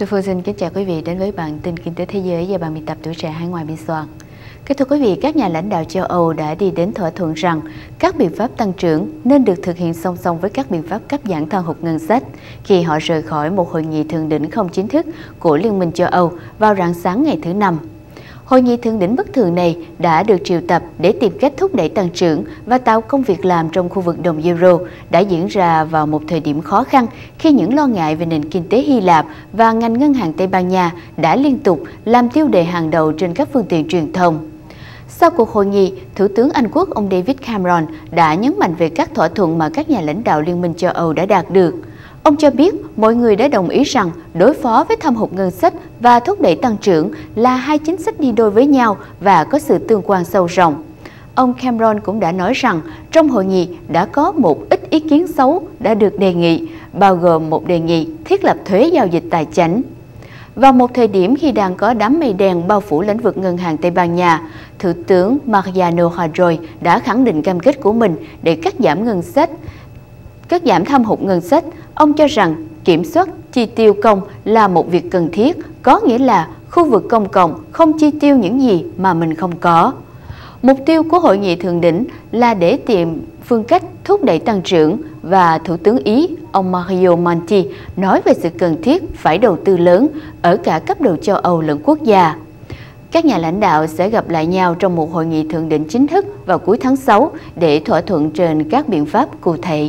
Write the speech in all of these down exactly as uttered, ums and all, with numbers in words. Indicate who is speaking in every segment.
Speaker 1: Sư Phương xin kính chào quý vị đến với bản tin kinh tế thế giới do ban biên tập Tuổi Trẻ Hải Ngoại biên soạn. Kính thưa quý vị, các nhà lãnh đạo châu Âu đã đi đến thỏa thuận rằng các biện pháp tăng trưởng nên được thực hiện song song với các biện pháp cắt giảm thâm hụt ngân sách khi họ rời khỏi một hội nghị thượng đỉnh không chính thức của Liên minh châu Âu vào rạng sáng ngày thứ Năm. Hội nghị thượng đỉnh bất thường này đã được triệu tập để tìm cách thúc đẩy tăng trưởng và tạo công việc làm trong khu vực đồng euro đã diễn ra vào một thời điểm khó khăn khi những lo ngại về nền kinh tế Hy Lạp và ngành ngân hàng Tây Ban Nha đã liên tục làm tiêu đề hàng đầu trên các phương tiện truyền thông. Sau cuộc hội nghị, Thủ tướng Anh Quốc ông David Cameron đã nhấn mạnh về các thỏa thuận mà các nhà lãnh đạo Liên minh châu Âu đã đạt được. Ông cho biết mọi người đã đồng ý rằng đối phó với thâm hụt ngân sách và thúc đẩy tăng trưởng là hai chính sách đi đôi với nhau và có sự tương quan sâu rộng. Ông Cameron cũng đã nói rằng trong hội nghị đã có một ít ý kiến xấu đã được đề nghị, bao gồm một đề nghị thiết lập thuế giao dịch tài chánh. Vào một thời điểm khi đang có đám mây đen bao phủ lĩnh vực ngân hàng Tây Ban Nha, Thủ tướng Mariano Rajoy đã khẳng định cam kết của mình để cắt giảm ngân sách, cắt giảm thâm hụt ngân sách. Ông cho rằng kiểm soát chi tiêu công là một việc cần thiết, có nghĩa là khu vực công cộng không chi tiêu những gì mà mình không có. Mục tiêu của hội nghị thượng đỉnh là để tìm phương cách thúc đẩy tăng trưởng và Thủ tướng Ý, ông Mario Monti, nói về sự cần thiết phải đầu tư lớn ở cả cấp độ châu Âu lẫn quốc gia. Các nhà lãnh đạo sẽ gặp lại nhau trong một hội nghị thượng đỉnh chính thức vào cuối tháng sáu để thỏa thuận trên các biện pháp cụ thể.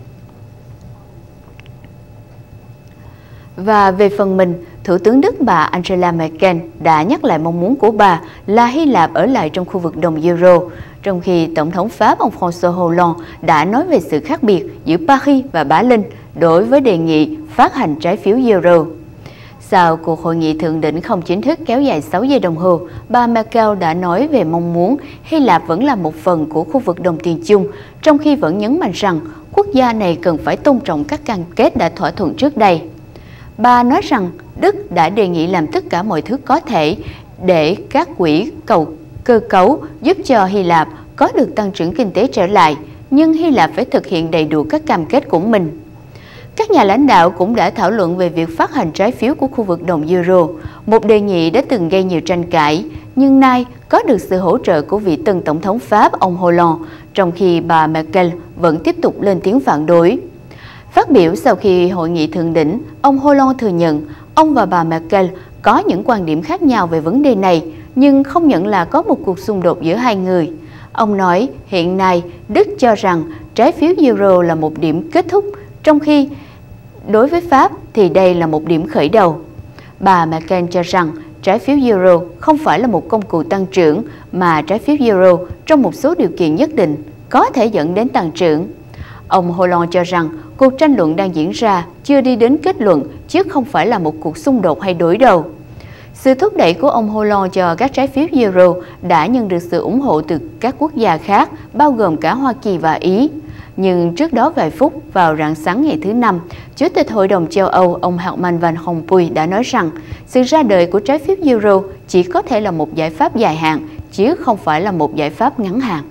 Speaker 1: Và về phần mình, Thủ tướng Đức bà Angela Merkel đã nhắc lại mong muốn của bà là Hy Lạp ở lại trong khu vực đồng euro, trong khi Tổng thống Pháp ông François Hollande đã nói về sự khác biệt giữa Paris và Berlin đối với đề nghị phát hành trái phiếu euro. Sau cuộc hội nghị thượng đỉnh không chính thức kéo dài sáu giờ đồng hồ, bà Merkel đã nói về mong muốn Hy Lạp vẫn là một phần của khu vực đồng tiền chung, trong khi vẫn nhấn mạnh rằng quốc gia này cần phải tôn trọng các cam kết đã thỏa thuận trước đây. Bà nói rằng Đức đã đề nghị làm tất cả mọi thứ có thể để các quỹ cầu cơ cấu giúp cho Hy Lạp có được tăng trưởng kinh tế trở lại, nhưng Hy Lạp phải thực hiện đầy đủ các cam kết của mình. Các nhà lãnh đạo cũng đã thảo luận về việc phát hành trái phiếu của khu vực đồng euro, một đề nghị đã từng gây nhiều tranh cãi, nhưng nay có được sự hỗ trợ của vị tân Tổng thống Pháp ông Hollande, trong khi bà Merkel vẫn tiếp tục lên tiếng phản đối. Phát biểu sau khi hội nghị thượng đỉnh, ông Hollande thừa nhận ông và bà Merkel có những quan điểm khác nhau về vấn đề này, nhưng không nhận là có một cuộc xung đột giữa hai người. Ông nói hiện nay Đức cho rằng trái phiếu euro là một điểm kết thúc, trong khi đối với Pháp thì đây là một điểm khởi đầu. Bà Merkel cho rằng trái phiếu euro không phải là một công cụ tăng trưởng, mà trái phiếu euro trong một số điều kiện nhất định có thể dẫn đến tăng trưởng. Ông Hollande cho rằng cuộc tranh luận đang diễn ra chưa đi đến kết luận, chứ không phải là một cuộc xung đột hay đối đầu. Sự thúc đẩy của ông Hollande cho các trái phiếu euro đã nhận được sự ủng hộ từ các quốc gia khác, bao gồm cả Hoa Kỳ và Ý. Nhưng trước đó vài phút, vào rạng sáng ngày thứ Năm, Chủ tịch Hội đồng châu Âu ông Herman Van Rompuy đã nói rằng sự ra đời của trái phiếu euro chỉ có thể là một giải pháp dài hạn, chứ không phải là một giải pháp ngắn hạn.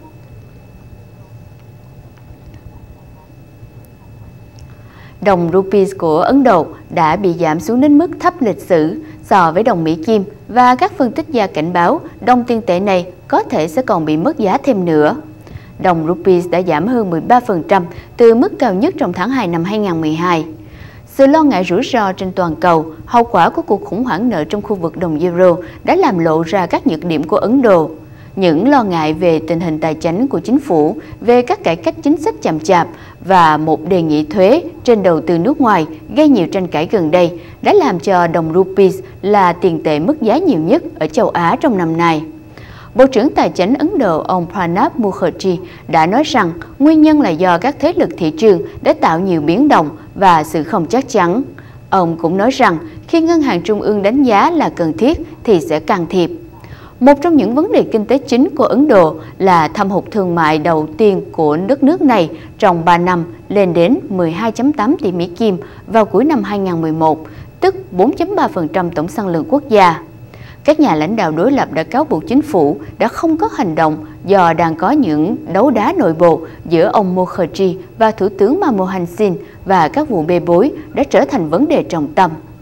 Speaker 1: Đồng rupees của Ấn Độ đã bị giảm xuống đến mức thấp lịch sử so với đồng Mỹ Kim, và các phân tích gia cảnh báo đồng tiền tệ này có thể sẽ còn bị mất giá thêm nữa. Đồng rupees đã giảm hơn mười ba phần trăm từ mức cao nhất trong tháng hai năm hai nghìn không trăm mười hai. Sự lo ngại rủi ro trên toàn cầu, hậu quả của cuộc khủng hoảng nợ trong khu vực đồng euro đã làm lộ ra các nhược điểm của Ấn Độ. Những lo ngại về tình hình tài chính của chính phủ, về các cải cách chính sách chậm chạp và một đề nghị thuế trên đầu tư nước ngoài gây nhiều tranh cãi gần đây đã làm cho đồng rupees là tiền tệ mất giá nhiều nhất ở châu Á trong năm nay. Bộ trưởng Tài chính Ấn Độ ông Pranab Mukherjee đã nói rằng nguyên nhân là do các thế lực thị trường đã tạo nhiều biến động và sự không chắc chắn. Ông cũng nói rằng khi Ngân hàng Trung ương đánh giá là cần thiết thì sẽ can thiệp. Một trong những vấn đề kinh tế chính của Ấn Độ là thâm hụt thương mại đầu tiên của đất nước này trong ba năm lên đến mười hai phẩy tám tỷ Mỹ Kim vào cuối năm hai nghìn không trăm mười một, tức bốn phẩy ba phần trăm tổng sản lượng quốc gia. Các nhà lãnh đạo đối lập đã cáo buộc chính phủ đã không có hành động do đang có những đấu đá nội bộ giữa ông Mukherjee và Thủ tướng Manmohan Singh, và các vụ bê bối đã trở thành vấn đề trọng tâm.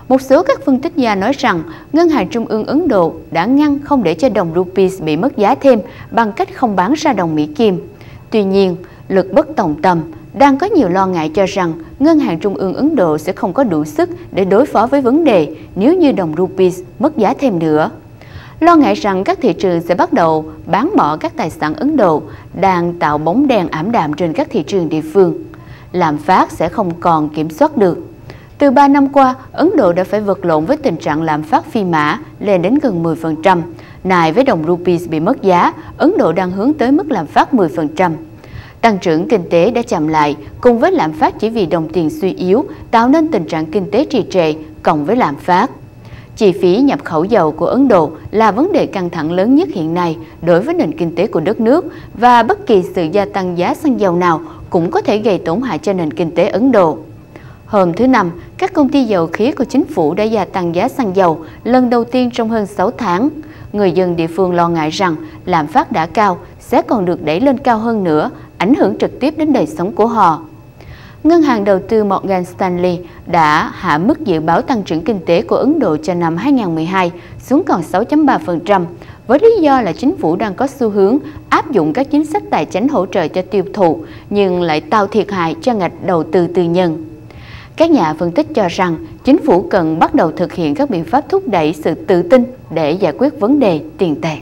Speaker 1: Một số các phân tích gia nói rằng Ngân hàng Trung ương Ấn Độ đã ngăn không để cho đồng rupees bị mất giá thêm bằng cách không bán ra đồng Mỹ Kim. Tuy nhiên, lực bất tòng tâm, đang có nhiều lo ngại cho rằng Ngân hàng Trung ương Ấn Độ sẽ không có đủ sức để đối phó với vấn đề nếu như đồng rupees mất giá thêm nữa. Lo ngại rằng các thị trường sẽ bắt đầu bán bỏ các tài sản Ấn Độ đang tạo bóng đèn ảm đạm trên các thị trường địa phương. Lạm phát sẽ không còn kiểm soát được. Từ ba năm qua, Ấn Độ đã phải vật lộn với tình trạng lạm phát phi mã lên đến gần mười phần trăm. Này với đồng rupees bị mất giá, Ấn Độ đang hướng tới mức lạm phát mười phần trăm. Tăng trưởng kinh tế đã chậm lại cùng với lạm phát chỉ vì đồng tiền suy yếu tạo nên tình trạng kinh tế trì trệ cộng với lạm phát. Chi phí nhập khẩu dầu của Ấn Độ là vấn đề căng thẳng lớn nhất hiện nay đối với nền kinh tế của đất nước và bất kỳ sự gia tăng giá xăng dầu nào cũng có thể gây tổn hại cho nền kinh tế Ấn Độ. Hôm thứ Năm, các công ty dầu khí của chính phủ đã gia tăng giá xăng dầu lần đầu tiên trong hơn sáu tháng. Người dân địa phương lo ngại rằng lạm phát đã cao sẽ còn được đẩy lên cao hơn nữa, ảnh hưởng trực tiếp đến đời sống của họ. Ngân hàng đầu tư Morgan Stanley đã hạ mức dự báo tăng trưởng kinh tế của Ấn Độ cho năm hai nghìn không trăm mười hai xuống còn sáu phẩy ba phần trăm, với lý do là chính phủ đang có xu hướng áp dụng các chính sách tài chính hỗ trợ cho tiêu thụ, nhưng lại tạo thiệt hại cho ngành đầu tư tư nhân. Các nhà phân tích cho rằng chính phủ cần bắt đầu thực hiện các biện pháp thúc đẩy sự tự tin để giải quyết vấn đề tiền tệ.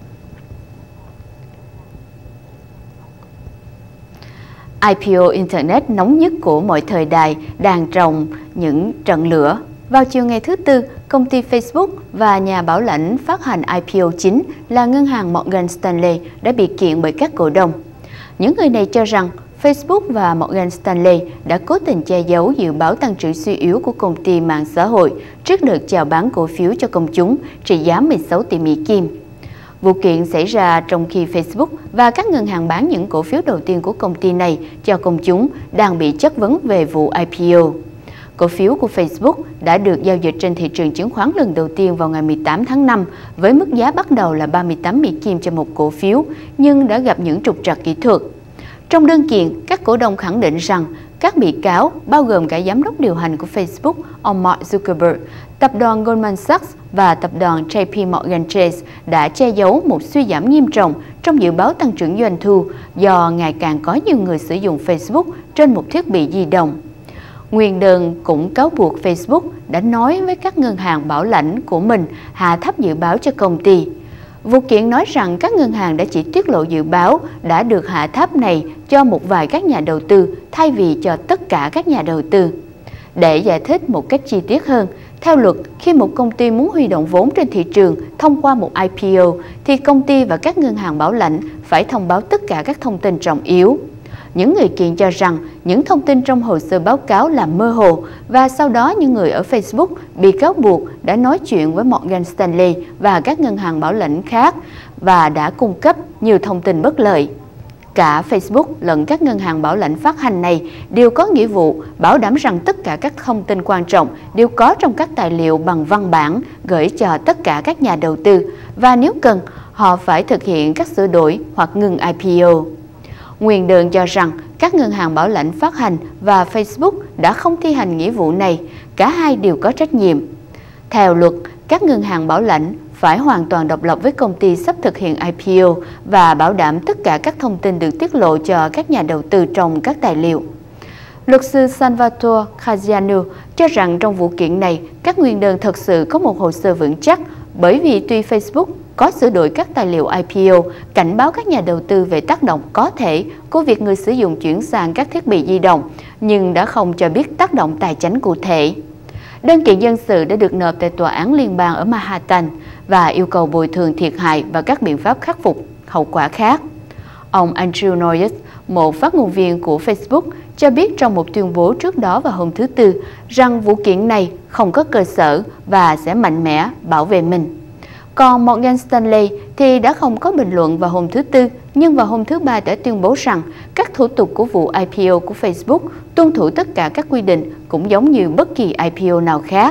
Speaker 1: i pê ô Internet nóng nhất của mọi thời đại đang trồng những trận lửa. Vào chiều ngày thứ Tư, công ty Facebook và nhà bảo lãnh phát hành i pê ô chính là ngân hàng Morgan Stanley đã bị kiện bởi các cổ đông. Những người này cho rằng Facebook và Morgan Stanley đã cố tình che giấu dự báo tăng trưởng suy yếu của công ty mạng xã hội trước đợt chào bán cổ phiếu cho công chúng trị giá mười sáu tỷ Mỹ Kim. Vụ kiện xảy ra trong khi Facebook và các ngân hàng bán những cổ phiếu đầu tiên của công ty này cho công chúng đang bị chất vấn về vụ i pê ô. Cổ phiếu của Facebook đã được giao dịch trên thị trường chứng khoán lần đầu tiên vào ngày mười tám tháng năm với mức giá bắt đầu là ba mươi tám Mỹ Kim cho một cổ phiếu, nhưng đã gặp những trục trặc kỹ thuật. Trong đơn kiện, các cổ đông khẳng định rằng các bị cáo, bao gồm cả giám đốc điều hành của Facebook, ông Mark Zuckerberg, tập đoàn Goldman Sachs và tập đoàn J P Morgan Chase đã che giấu một suy giảm nghiêm trọng trong dự báo tăng trưởng doanh thu do ngày càng có nhiều người sử dụng Facebook trên một thiết bị di động. Nguyên đơn cũng cáo buộc Facebook đã nói với các ngân hàng bảo lãnh của mình hạ thấp dự báo cho công ty. Vụ kiện nói rằng các ngân hàng đã chỉ tiết lộ dự báo đã được hạ thấp này cho một vài các nhà đầu tư thay vì cho tất cả các nhà đầu tư. Để giải thích một cách chi tiết hơn, theo luật, khi một công ty muốn huy động vốn trên thị trường thông qua một i pê ô, thì công ty và các ngân hàng bảo lãnh phải thông báo tất cả các thông tin trọng yếu. Những người kiện cho rằng những thông tin trong hồ sơ báo cáo là mơ hồ và sau đó những người ở Facebook bị cáo buộc đã nói chuyện với Morgan Stanley và các ngân hàng bảo lãnh khác và đã cung cấp nhiều thông tin bất lợi. Cả Facebook lẫn các ngân hàng bảo lãnh phát hành này đều có nghĩa vụ bảo đảm rằng tất cả các thông tin quan trọng đều có trong các tài liệu bằng văn bản gửi cho tất cả các nhà đầu tư và nếu cần, họ phải thực hiện các sửa đổi hoặc ngừng i pê ô. Nguyên đơn cho rằng các ngân hàng bảo lãnh phát hành và Facebook đã không thi hành nghĩa vụ này, cả hai đều có trách nhiệm. Theo luật, các ngân hàng bảo lãnh phải hoàn toàn độc lập với công ty sắp thực hiện i pê ô và bảo đảm tất cả các thông tin được tiết lộ cho các nhà đầu tư trong các tài liệu. Luật sư Salvatore Caggiano cho rằng trong vụ kiện này, các nguyên đơn thật sự có một hồ sơ vững chắc bởi vì tuy Facebook có sửa đổi các tài liệu i pê ô cảnh báo các nhà đầu tư về tác động có thể của việc người sử dụng chuyển sang các thiết bị di động, nhưng đã không cho biết tác động tài chính cụ thể. Đơn kiện dân sự đã được nộp tại Tòa án Liên bang ở Manhattan và yêu cầu bồi thường thiệt hại và các biện pháp khắc phục hậu quả khác. Ông Andrew Noyes, một phát ngôn viên của Facebook, cho biết trong một tuyên bố trước đó vào hôm thứ Tư rằng vụ kiện này không có cơ sở và sẽ mạnh mẽ bảo vệ mình. Còn Morgan Stanley thì đã không có bình luận vào hôm thứ Tư, nhưng vào hôm thứ Ba đã tuyên bố rằng các thủ tục của vụ i pê ô của Facebook tuân thủ tất cả các quy định cũng giống như bất kỳ i pê ô nào khác.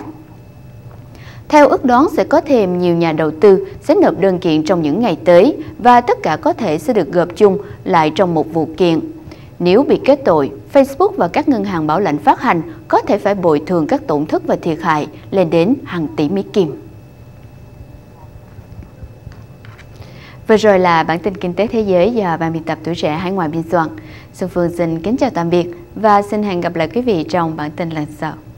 Speaker 1: Theo ước đoán sẽ có thêm nhiều nhà đầu tư sẽ nộp đơn kiện trong những ngày tới và tất cả có thể sẽ được gộp chung lại trong một vụ kiện. Nếu bị kết tội, Facebook và các ngân hàng bảo lãnh phát hành có thể phải bồi thường các tổn thất và thiệt hại lên đến hàng tỷ Mỹ Kim. Vừa rồi là bản tin kinh tế thế giới do Ban biên tập Tuổi Trẻ Hải Ngoại biên soạn. Xuân Phương xin kính chào tạm biệt và xin hẹn gặp lại quý vị trong bản tin lần sau.